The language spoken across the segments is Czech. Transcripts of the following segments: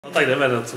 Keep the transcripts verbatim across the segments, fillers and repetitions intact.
No tak jdeme, no co.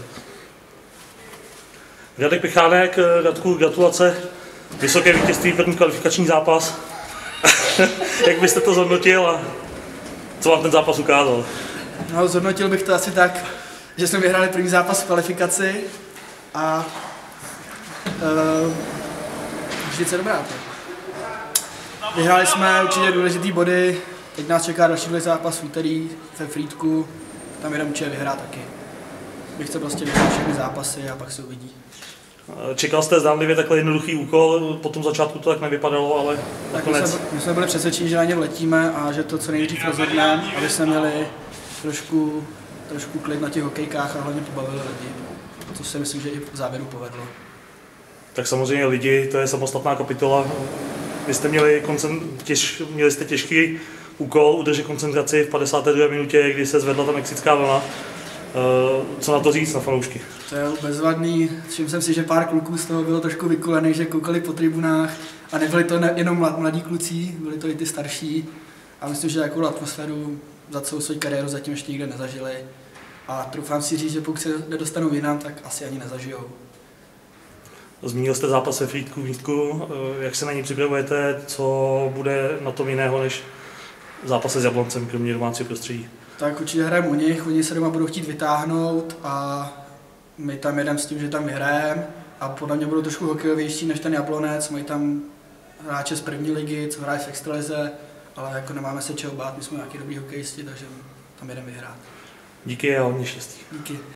Radek Pechánek, Radku, gratulace. Vysoké vítězství, první kvalifikační zápas. Jak byste to zhodnotil a co vám ten zápas ukázal? No, zhodnotil bych to asi tak, že jsme vyhráli první zápas v kvalifikaci a uh, vždycky dobrá. Vyhráli jsme určitě důležitý body, teď nás čeká další zápas v úterý ve Frýdku, tam jeden určitě vyhrát taky. Bych chtěl prostě vyhrát všechny zápasy a pak se uvidí. Čekal jste zdánlivě takhle jednoduchý úkol, po tom začátku to tak nevypadalo, ale tak nakonec... My jsme, my jsme byli přesvědčeni, že na ně vletíme a že to co nejdřív rozhodneme, aby jsme měli trošku, trošku klid na těch hokejkách a hlavně pobavili lidi. To si myslím, že i v závěru povedlo. Tak samozřejmě lidi, to je samostatná kapitola. Vy jste měli, koncent... těž... měli jste těžký úkol udržet koncentraci v padesáté druhé minutě, kdy se zvedla ta mexická vlna. Co na to říct, na fanoušky? To je bezvadný. Všiml jsem si, že pár kluků z toho bylo trošku vykulených, že koukali po tribunách a nebyli to ne, jenom mladí kluci, byli to i ty starší. A myslím, že takovou atmosféru za celou svou kariéru zatím ještě nikde nezažili. A troufám si říct, že pokud se nedostanou jinam, tak asi ani nezažijou. Zmínil jste zápas ve Frýdku v Místku. Jak se na ní připravujete? Co bude na tom jiného než zápase s Jabloncem, kromě domácího prostředí? Tak určitě hrajeme u nich, oni se doma budou chtít vytáhnout a my tam jedeme s tím, že tam vyhrajeme a podle mě budou trošku hokejovější než ten Jablonec, mají tam hráče z první ligy, co hrají v extralize, ale jako nemáme se čeho bát, my jsme nějaký dobrý hokejisti, takže tam jedeme vyhrát. Díky a hodně štěstí. Díky.